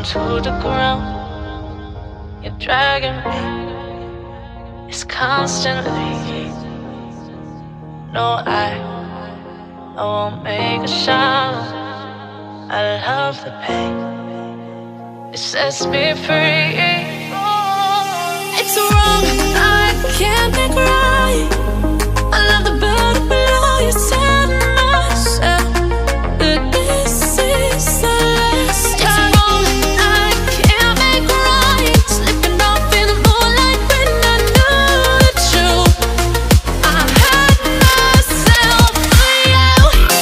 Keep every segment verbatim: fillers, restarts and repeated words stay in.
down to the ground. You're dragging me, it's constantly. No, I, I won't make a sound. I love the pain, it sets me free. It's wrong, I can't make right. I love the bird below you, said myself that this is the last time. It's wrong, I can't make right. Slipping off in the moonlight when I knew the truth. I hurt myself for you.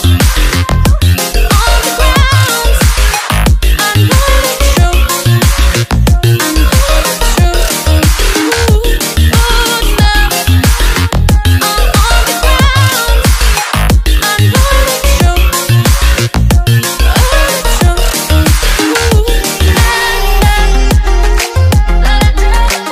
On the ground, I know the truth. I know the truth. Ooh, oh no. I'm on the ground. I know the truth. Oh, the truth. Ooh, la la la la la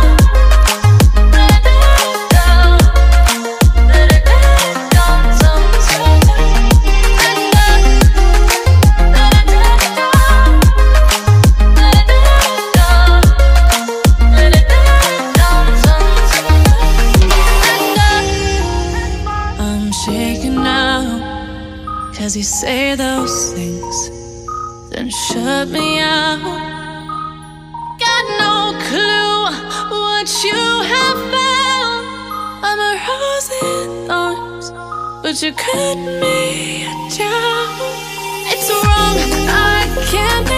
I'm shaking now, 'cause you say those things, then shut me out. Got no clue what you have found. I'm a rose in thorns, but you cut me down. It's wrong, I can't